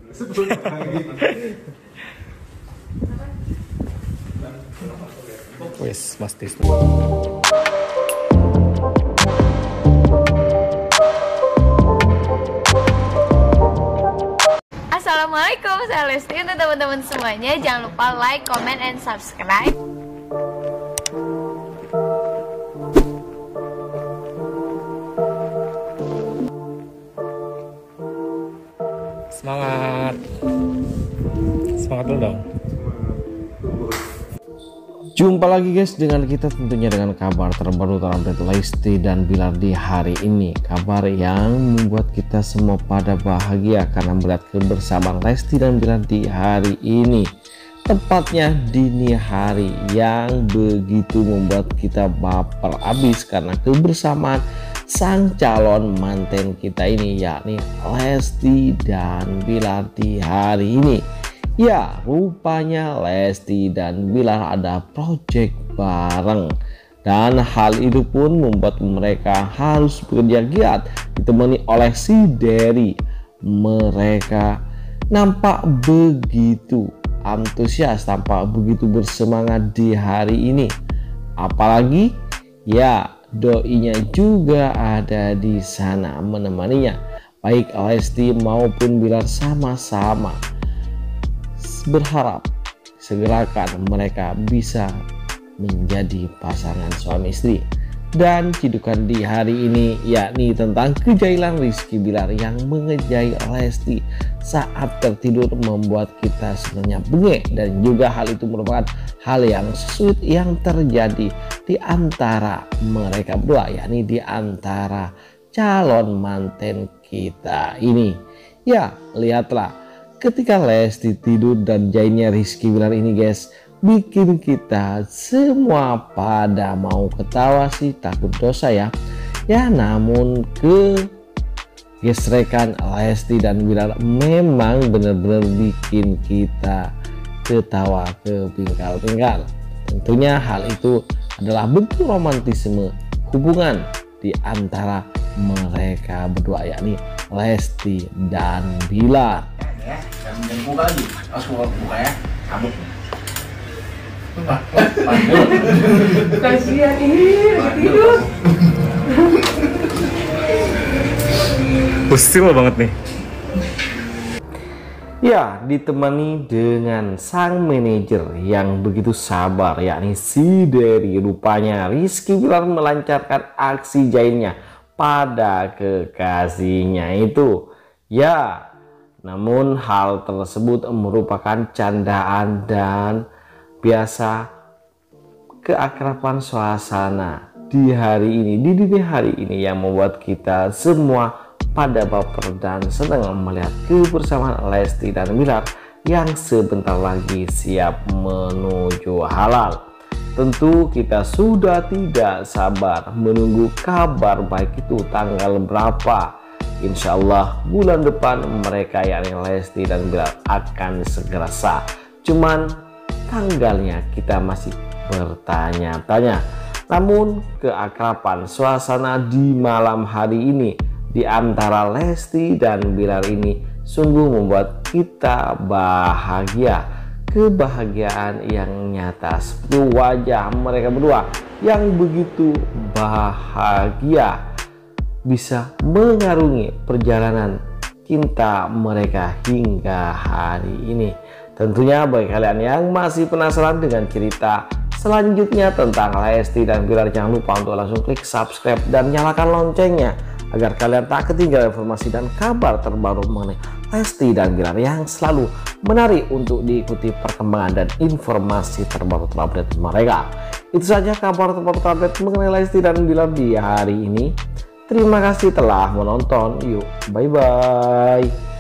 Wes, Mas Tis. Assalamualaikum, saya Lesti. Untuk teman-teman semuanya, jangan lupa like, comment, and subscribe. Semangat. Semangat dulu dong. Jumpa lagi guys dengan kita, tentunya dengan kabar terbaru terupdate Lesti dan Bilar di hari ini. Kabar yang membuat kita semua pada bahagia karena melihat kebersamaan Lesti dan Bilar di hari ini. Tepatnya dini hari yang begitu membuat kita baper abis karena kebersamaan sang calon manten kita ini, yakni Lesti dan Bilar di hari ini. Ya, rupanya Lesti dan Bilar ada project bareng, dan hal itu pun membuat mereka harus bekerja giat ditemani oleh si Derry. Mereka nampak begitu antusias, tampak begitu bersemangat di hari ini. Apalagi ya, doinya juga ada di sana menemaninya. Baik Lesti maupun Bilar sama-sama berharap segerakan mereka bisa menjadi pasangan suami istri. Dan cidukan di hari ini yakni tentang kejailan Rizky Bilar yang mengejai Lesti saat tertidur membuat kita sebenarnya bengek, dan juga hal itu merupakan hal yang sulit yang terjadi di antara mereka berdua, yakni di antara calon manten kita ini. Ya, lihatlah ketika Lesti tidur dan jainya Rizky Bilar ini guys, bikin kita semua pada mau ketawa sih, takut dosa ya. Ya, namun gesrekan Lesti dan Bilar memang benar-benar bikin kita ketawa ke pingkal-pingkal. Tentunya hal itu adalah bentuk romantisme hubungan di antara mereka berdua, yakni Lesti dan Bilar. Ya, jangan buka lagi. Harus buka ya, kabut. Kasihan ini tidur. Pusing banget nih. Ya, ditemani dengan sang manajer yang begitu sabar, yakni si Derry. Rupanya Rizky Bilar melancarkan aksi jailnya pada kekasihnya itu. Ya, namun hal tersebut merupakan candaan dan biasa keakraban suasana di hari ini, di dini hari ini, yang membuat kita semua pada baper dan senang melihat kebersamaan Lesti dan Bilar yang sebentar lagi siap menuju halal. Tentu kita sudah tidak sabar menunggu kabar baik itu tanggal berapa. Insya Allah bulan depan mereka yakni Lesti dan Bilar akan segera sah. Cuman tanggalnya kita masih bertanya-tanya. Namun keakraban suasana di malam hari ini di antara Lesti dan Bilar ini sungguh membuat kita bahagia. Kebahagiaan yang nyata seperti wajah mereka berdua yang begitu bahagia bisa mengarungi perjalanan cinta mereka hingga hari ini. Tentunya bagi kalian yang masih penasaran dengan cerita selanjutnya tentang Lesti dan Bilar, jangan lupa untuk langsung klik subscribe dan nyalakan loncengnya agar kalian tak ketinggalan informasi dan kabar terbaru mengenai Lesti dan Bilar yang selalu menarik untuk diikuti perkembangan dan informasi terbaru terupdate mereka. Itu saja kabar terbaru terupdate mengenai Lesti dan Bilar di hari ini. Terima kasih telah menonton. Yuk, bye-bye.